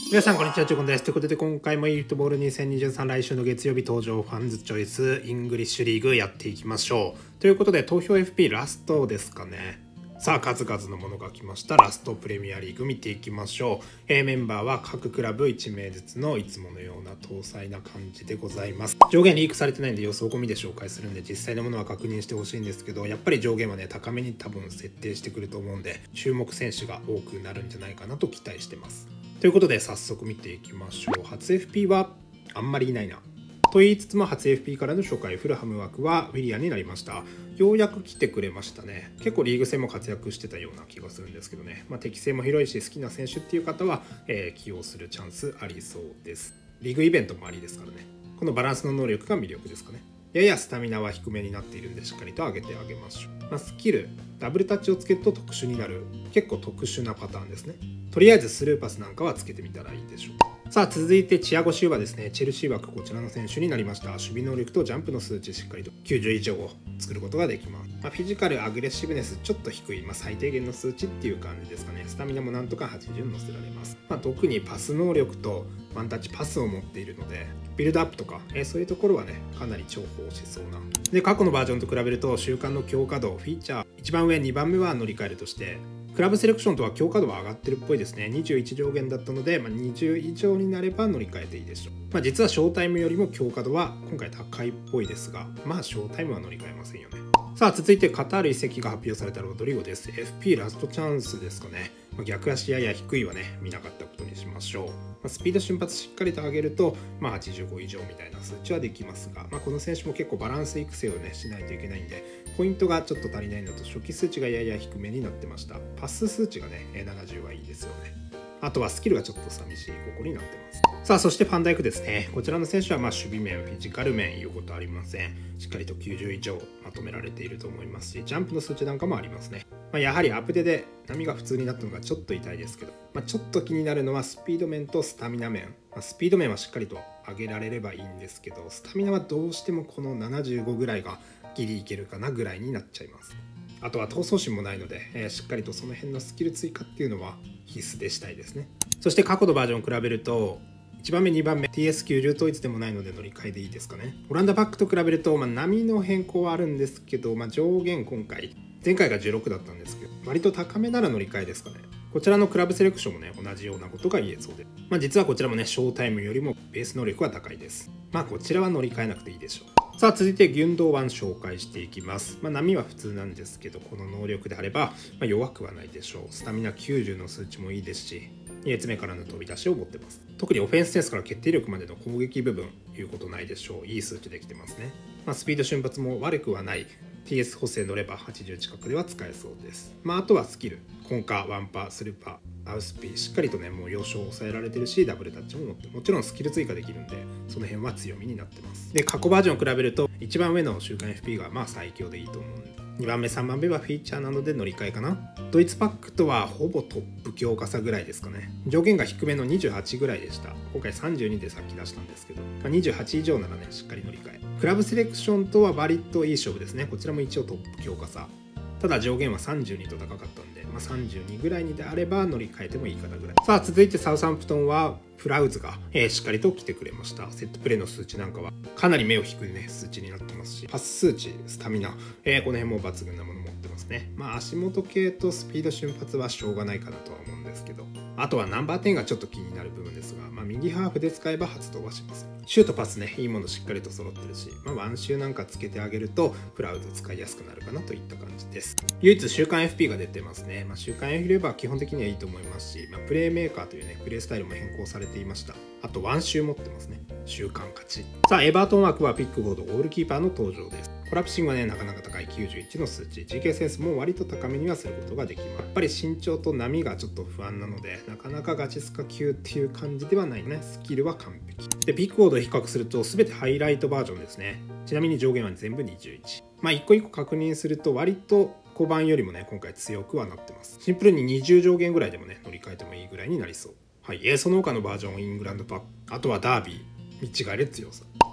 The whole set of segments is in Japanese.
皆さんこんにちは、チョコンです。ということで今回もイーフットボール2023来週の月曜日登場ファンズチョイスイングリッシュリーグやっていきましょう。ということで投票 FP ラストですかね。さあ数々のものが来ました。ラストプレミアリーグ見ていきましょう。メンバーは各クラブ1名ずつのいつものような搭載な感じでございます。上限リークされてないんで予想込みで紹介するんで実際のものは確認してほしいんですけど、やっぱり上限はね高めに多分設定してくると思うんで注目選手が多くなるんじゃないかなと期待してます。ということで早速見ていきましょう。初 FP はあんまりいないなと言いつつも初 FP からの紹介、フルハム枠はウィリアンになりました。ようやく来てくれましたね。結構リーグ戦も活躍してたような気がするんですけどね、適性も広いし好きな選手っていう方は、起用するチャンスありそうです。リーグイベントもありですからね。このバランスの能力が魅力ですかね。ややスタミナは低めになっているんでしっかりと上げてあげましょう。スキルダブルタッチをつけると特殊になる、結構特殊なパターンですね。とりあえずスルーパスなんかはつけてみたらいいでしょう。さあ続いてチアゴ・シウバですね。チェルシー枠こちらの選手になりました。守備能力とジャンプの数値しっかりと90以上を作ることができます。フィジカルアグレッシブネスちょっと低い、最低限の数値っていう感じですかね。スタミナもなんとか80に乗せられます。特にパス能力とワンタッチパスを持っているのでビルドアップとか、そういうところはねかなり重宝しそうな。で過去のバージョンと比べると習慣の強化度フィーチャー一番上2番目は乗り換えるとしてクラブセレクションとは強化度は上がってるっぽいですね。21上限だったので、20以上になれば乗り換えていいでしょう。実はショータイムよりも強化度は今回高いっぽいですが、ショータイムは乗り換えませんよね。さあ続いてカタール移籍が発表されたロドリゴです。 FP ラストチャンスですかね。逆足やや低いはね見なかったことにしましょう。スピード瞬発しっかりと上げると、85以上みたいな数値はできますが、この選手も結構バランス育成をねしないといけないんでポイントがちょっと足りないのと初期数値がやや低めになってました。パス数値がね70はいいですよね。あとはスキルがちょっと寂しいここになってます。さあそしてファンダイクですね。こちらの選手は守備面フィジカル面言うことありません。しっかりと90以上まとめられていると思いますし、ジャンプの数値なんかもありますね。やはりアップデで波が普通になったのがちょっと痛いですけど、ちょっと気になるのはスピード面とスタミナ面。スピード面はしっかりと上げられればいいんですけど、スタミナはどうしてもこの75ぐらいがギリいけるかなぐらいになっちゃいます。あとは闘争心もないので、しっかりとその辺のスキル追加っていうのは必須でしたいですね。そして過去のバージョンを比べると1番目2番目 TS90 統一でもないので乗り換えでいいですかね。オランダパックと比べると、波の変更はあるんですけど、上限今回前回が16だったんですけど割と高めなら乗り換えですかね。こちらのクラブセレクションもね同じようなことが言えそうで、実はこちらもねショータイムよりもベース能力は高いです。こちらは乗り換えなくていいでしょう。さあ続いてギュンドーワン紹介していきます。波は普通なんですけどこの能力であれば、弱くはないでしょう。スタミナ90の数値もいいですし2列目からの飛び出しを持ってます。特にオフェンスセンスから決定力までの攻撃部分言うことないでしょう。いい数値できてますね。スピード瞬発も悪くはない。 TS 補正乗れば80近くでは使えそうです。あとはスキルコンカワンパスルーパアウスピーしっかりとねもう要所を抑えられてるしダブルタッチも持ってもちろんスキル追加できるんでその辺は強みになってます。で過去バージョンを比べると一番上の週間 FP が最強でいいと思うんで、2番目3番目はフィーチャーなので乗り換えかな。ドイツパックとはほぼトップ強化差ぐらいですかね。上限が低めの28ぐらいでした。今回32でさっき出したんですけど、28以上ならねしっかり乗り換え。クラブセレクションとは割といい勝負ですね。こちらも一応トップ強化差、ただ上限は32と高かったんで、32ぐらいにであれば乗り換えてもいいかなぐらい。さあ続いてサウサンプトンはフラウズが、しっかりと来てくれました。セットプレーの数値なんかはかなり目を引くね数値になってますし、パス数値スタミナ、この辺も抜群なもの持ってますね。足元系とスピード瞬発はしょうがないかなとは思うんですけど、あとはナンバー10がちょっと気になる部分ですが、右ハーフで使えば発動はします。シュートパスねいいものしっかりと揃ってるし、ワンシューなんかつけてあげるとフラウズ使いやすくなるかなといった感じです。唯一週間 FP が出てますね。週間 FP は基本的にはいいと思いますし、プレーメーカーというねプレースタイルも変更されていました。あとワンシュー持ってますね。週間勝ち。さあエバートン枠はピックフォードゴールキーパーの登場です。コラプシングはねなかなか高い91の数値、 GK センスも割と高めにはすることができます。やっぱり身長と波がちょっと不安なのでなかなかガチスカ級っていう感じではないね。スキルは完璧でピックフォードと比較すると全てハイライトバージョンですね。ちなみに上限は全部21。一個一個確認すると割と小判よりもね今回強くはなってます。シンプルに20上限ぐらいでもね乗り換えてもいいぐらいになりそう。その他のバージョンイングランドパック、あとはダービー見違える強さ。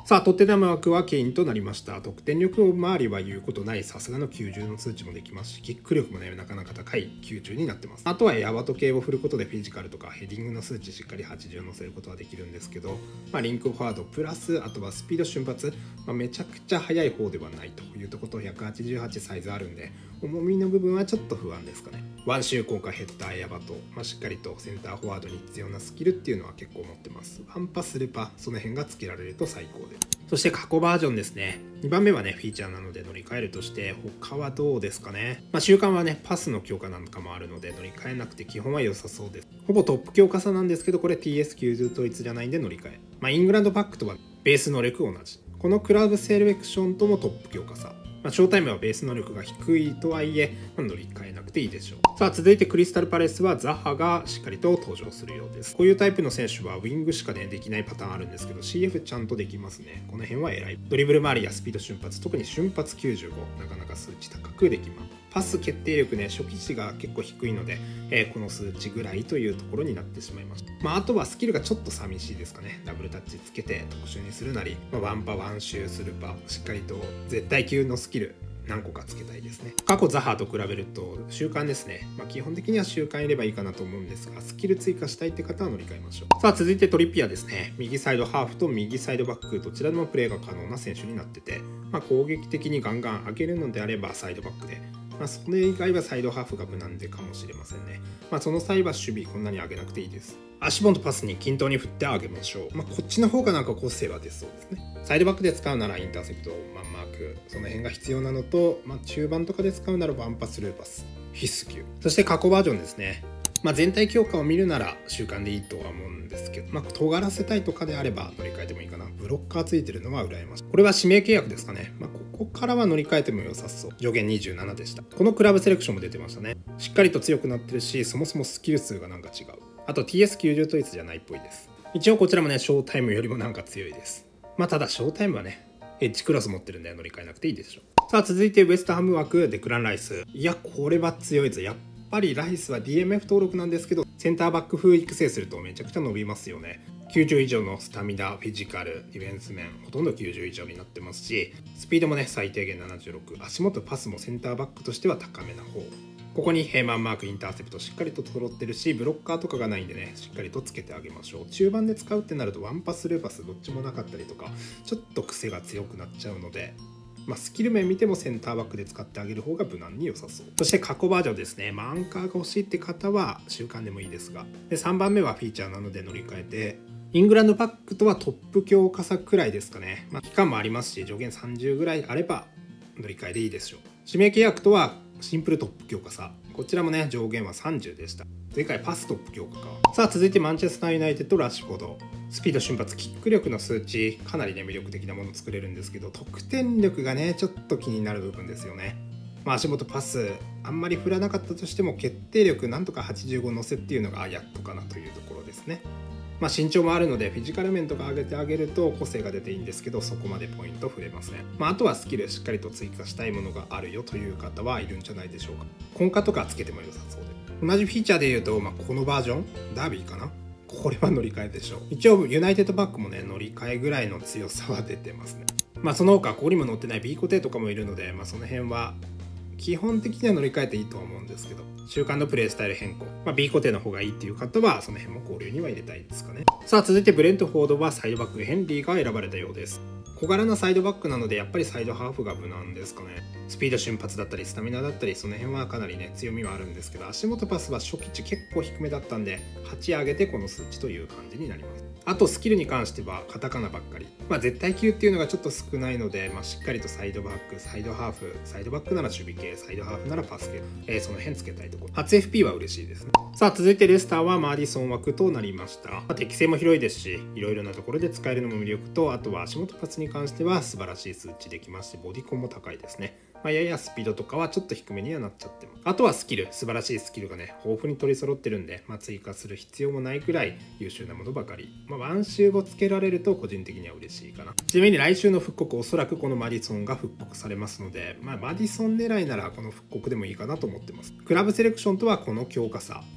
さあトッテナム枠はケインとなりました。得点力周りは言うことない、さすがの90の数値もできますし、キック力もねなかなか高い90になってます。あとはエアバト系を振ることでフィジカルとかヘディングの数値しっかり80乗せることはできるんですけど、リンクフォワードプラスあとはスピード瞬発、めちゃくちゃ速い方ではないというところと188サイズあるんで、重みの部分はちょっと不安ですかね。ワンシュー効果ヘッダーエアバト、しっかりとセンターフォワードに必要なスキルっていうのは結構持ってます。ワンパスルパその辺がつけられると最高です。そして過去バージョンですね。2番目はねフィーチャーなので乗り換えるとして、他はどうですかね。習慣はねパスの強化なんかもあるので乗り換えなくて基本は良さそうです。ほぼトップ強化差なんですけど、これ TS90 統一じゃないんで乗り換え。イングランドパックとはベース能力同じ。このクラブセレクションともトップ強化差。ショータイムはベース能力が低いとはいえ、乗り換えなくていいでしょう。さあ続いてクリスタルパレスはザハがしっかりと登場するようです。こういうタイプの選手はウィングしかねできないパターンあるんですけど、 CF ちゃんとできますね。この辺は偉い。ドリブル周りやスピード瞬発、特に瞬発95、なかなか数値高くできます。パス決定力ね初期値が結構低いので、この数値ぐらいというところになってしまいました。あとはスキルがちょっと寂しいですかね。ダブルタッチつけて特殊にするなり、ワンパワンシュースルパしっかりと絶対級のスキル何個かつけたいですね。過去ザハと比べると習慣ですね。基本的には習慣いればいいかなと思うんですが、スキル追加したいって方は乗り換えましょう。さあ続いてトリッピアですね。右サイドハーフと右サイドバックどちらでもプレーが可能な選手になってて、攻撃的にガンガン上げるのであればサイドバックで、それ以外はサイドハーフが無難でかもしれませんね。その際は守備こんなに上げなくていいです。足元パスに均等に振ってあげましょう。こっちの方がなんか個性は出そうですね。サイドバックで使うならインターセプト、マンマーク、その辺が必要なのと、中盤とかで使うならワンパスルーパス必須級。そして過去バージョンですね。全体強化を見るなら習慣でいいとは思うんですけど、尖らせたいとかであれば乗り換えてもいいかな。ブロッカーついてるのは羨ましい。これは指名契約ですかね。ここからは乗り換えても良さそう。上限27でした。このクラブセレクションも出てましたね。しっかりと強くなってるし、そもそもスキル数がなんか違う。あと TS90 統一じゃないっぽいです。一応こちらもねショータイムよりもなんか強いです。ただショータイムはねエッジクラス持ってるんで乗り換えなくていいでしょう。さあ続いてウエストハム枠デクラン・ライス。いやこれは強いぞ。やっぱりライスは DMF 登録なんですけど、センターバック風育成するとめちゃくちゃ伸びますよね。90以上のスタミナ、フィジカル、ディフェンス面ほとんど90以上になってますし、スピードもね最低限76、足元パスもセンターバックとしては高めな方。ここにヘイマンマークインターセプトしっかりと揃ってるし、ブロッカーとかがないんでねしっかりとつけてあげましょう。中盤で使うってなるとワンパスルーパスどっちもなかったりとかちょっと癖が強くなっちゃうので、スキル面見てもセンターバックで使ってあげる方が無難に良さそう。そして過去バージョンですね。アンカーが欲しいって方は習慣でもいいですが、で3番目はフィーチャーなので乗り換えて、イングランドパックとはトップ強化差くらいですかね。期間もありますし上限30ぐらいあれば乗り換えでいいでしょう。指名契約とはシンプルトップ強化差、こちらもね上限は30でした。前回パストップ強化か。さあ続いてマンチェスターユナイテッドラッシュフォード。スピード瞬発キック力の数値かなりね魅力的なもの作れるんですけど、得点力がねちょっと気になる部分ですよね。足元パスあんまり振らなかったとしても決定力なんとか85乗せっていうのがやっとかなというところですね。身長もあるのでフィジカル面とか上げてあげると個性が出ていいんですけど、そこまでポイント触れません。あとはスキルしっかりと追加したいものがあるよという方はいるんじゃないでしょうか。根幹とかつけても良さそうで、同じフィーチャーでいうと、このバージョンダービーかな、これは乗り換えでしょう。一応ユナイテッドバックもね乗り換えぐらいの強さは出てますね。その他ここにも載ってない B コテとかもいるので、その辺は基本的には乗り換えていいとは思うんですけど、習慣のプレイスタイル変更、B 固定の方がいいっていう方はその辺も考慮には入れたいですかね。さあ続いてブレントフォードはサイドバックヘンリーが選ばれたようです。小柄なサイドバックなのでやっぱりサイドハーフが無難ですかね。スピード瞬発だったりスタミナだったりその辺はかなりね強みはあるんですけど、足元パスは初期値結構低めだったんで8上げてこの数値という感じになります。あとスキルに関してはカタカナばっかり、絶対級っていうのがちょっと少ないので、しっかりとサイドバック、サイドハーフ、サイドバックなら守備系、サイドハーフならパス系、その辺つけたいところ。初 FP は嬉しいですね。さあ続いてレスターはマーディソン枠となりました。適性も広いですしいろいろなところで使えるのも魅力と、あとは足元パスに関しては素晴らしい数値できますし、ボディコンも高いですね。ややスピードとかはちょっと低めにはなっちゃってます。あとはスキル、素晴らしいスキルがね豊富に取り揃ってるんで、追加する必要もないくらい優秀なものばかり。ワンシューをつけられると個人的には嬉しいかな。ちなみに来週の復刻おそらくこのマディソンが復刻されますので、マディソン狙いならこの復刻でもいいかなと思ってます。クラブセレクションとはこの強化差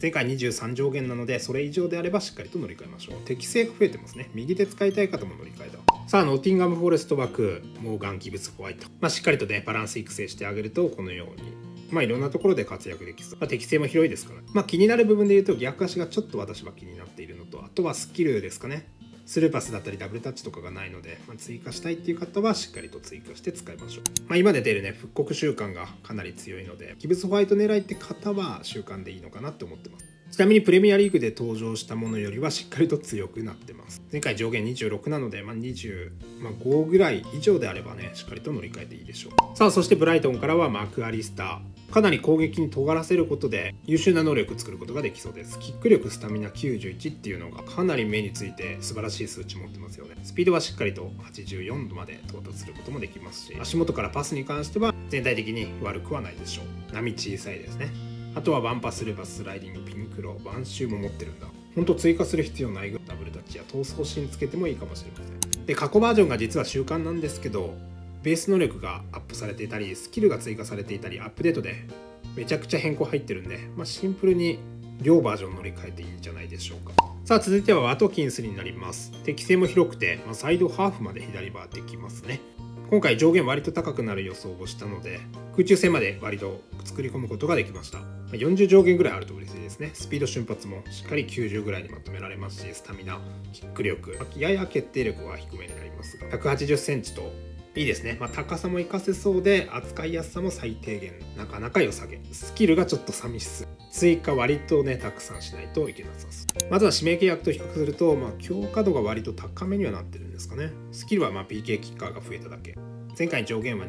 前回23上限なので、それ以上であればしっかりと乗り換えましょう。適性が増えてますね。右手使いたい方も乗り換えだ。さあノッティンガム・フォレスト枠モーガン・ギブス・ホワイト、しっかりとねバランス育成してあげると、このようにいろんなところで活躍できそう。適性も広いですから、気になる部分で言うと逆足がちょっと私は気になっているのと、あとはスキルですかね。スルーパスだったりダブルタッチとかがないので、追加したいっていう方はしっかりと追加して使いましょう。今出ているね復刻習慣がかなり強いので、ギブスホワイト狙いって方は習慣でいいのかなって思ってます。ちなみにプレミアリーグで登場したものよりはしっかりと強くなってます。前回上限26なので、25ぐらい以上であればねしっかりと乗り換えていいでしょう。さあそしてブライトンからはマクアリスター、かなり攻撃に尖らせることで優秀な能力を作ることができそうです。キック力、スタミナ91っていうのがかなり目について素晴らしい数値持ってますよね。スピードはしっかりと84度まで到達することもできますし、足元からパスに関しては全体的に悪くはないでしょう。波小さいですね。あとはワンパス、ルーパス、スライディング、ピンクロ、ワンシューも持ってるんだ。ほんと追加する必要ないぐらいダブルタッチや闘争心つけてもいいかもしれません。で過去バージョンが実は習慣なんですけど、ベース能力がアップされていたりスキルが追加されていたりアップデートでめちゃくちゃ変更入ってるんで、シンプルに両バージョン乗り換えていいんじゃないでしょうか。さあ続いてはワトキンスになります。適性も広くて、サイドハーフまで左バーできますね。今回上限割と高くなる予想をしたので、空中戦まで割と作り込むことができました。40上限ぐらいあると嬉しいですね。スピード瞬発もしっかり90ぐらいにまとめられますし、スタミナ、キック力、やや決定力は低めになりますが、180センチといいですね。高さも活かせそうで、扱いやすさも最低限、なかなか良さげ。スキルがちょっと寂しす。追加割とねたくさんしないといけなさそう。まずは指名契約と比較すると、強化度が割と高めにはなってるんですかね。スキルはPK キッカーが増えただけ。前回上限は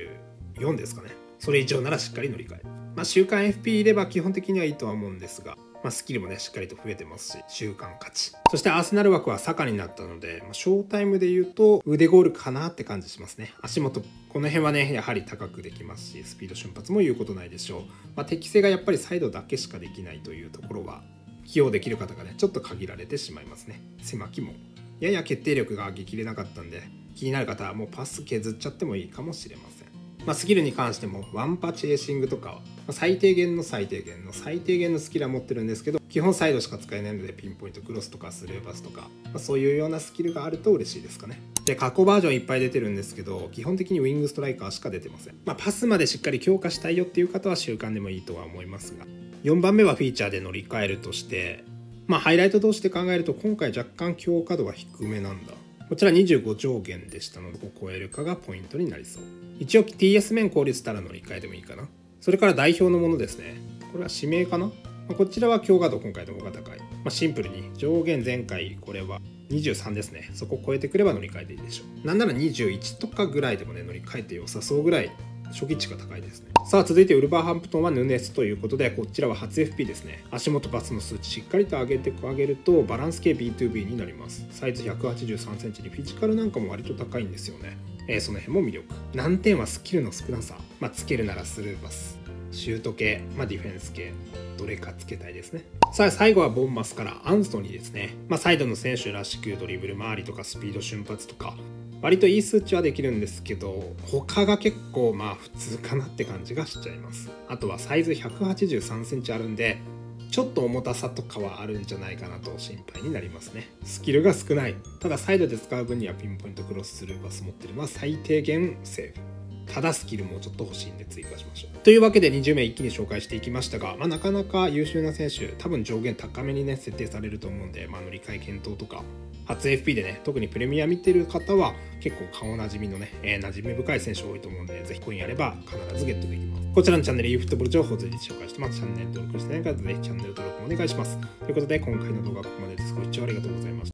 24ですかね。それ以上ならしっかり乗り換え。週間 FP いれば基本的にはいいとは思うんですが、スキルもねしっかりと増えてますし、週間勝ち。そしてアーセナル枠は坂になったので、ショータイムで言うと腕ゴールかなって感じしますね。足元この辺はねやはり高くできますし、スピード瞬発も言うことないでしょう。適性がやっぱりサイドだけしかできないというところは起用できる方がねちょっと限られてしまいますね。狭きもやや決定力が激れなかったんで、気になる方はもうパス削っちゃってもいいかもしれません。スキルに関してもワンパチェーシングとかは最低限のスキルは持ってるんですけど、基本サイドしか使えないのでピンポイントクロスとかスルーパスとか、そういうようなスキルがあると嬉しいですかね。で過去バージョンいっぱい出てるんですけど、基本的にウィングストライカーしか出てません。パスまでしっかり強化したいよっていう方は習慣でもいいとは思いますが、4番目はフィーチャーで乗り換えるとして、ハイライト同士で考えると今回若干強化度が低めなんだ。こちら25上限でしたので、ここを超えるかがポイントになりそう。一応 TS 面効率たら乗り換えでもいいかな。それから代表のものですね。これは指名かな。こちらは強化度今回の方が高い。シンプルに上限前回これは23ですね。そこを超えてくれば乗り換えていいでしょう。なんなら21とかぐらいでもね乗り換えて良さそうぐらい初期値が高いですね。さあ続いてウルバーハンプトンはヌネスということで、こちらは初 FP ですね。足元パスの数値しっかりと上げるとバランス系 B2B になります。サイズ183センチにフィジカルなんかも割と高いんですよね。その辺も魅力。難点はスキルの少なさ。つけるならスルーパス、シュート系、ディフェンス系、どれかつけたいですね。さあ最後はボンマスからアンソニーですね。サイドの選手らしくドリブル周りとかスピード瞬発とか割といい数値はできるんですけど、他が結構普通かなって感じがしちゃいます。あとはサイズ183センチあるんで、ちょっと重たさとかはあるんじゃないかなと心配になりますね。スキルが少ない。ただサイドで使う分にはピンポイントクロススルーパス持ってるのは最低限セーフ。ただスキルもちょっと欲しいんで追加しましょう。というわけで20名一気に紹介していきましたが、なかなか優秀な選手、多分上限高めにね設定されると思うんで、乗り換え検討とか初 FP でね特にプレミア見てる方は結構顔なじみのね、馴染み深い選手多いと思うんで、ぜひコインやれば必ずゲットできます。こちらのチャンネル e フットボール情報を随時紹介してます。チャンネル登録してない方はぜひチャンネル登録もお願いします。ということで今回の動画はここまでです。ご視聴ありがとうございました。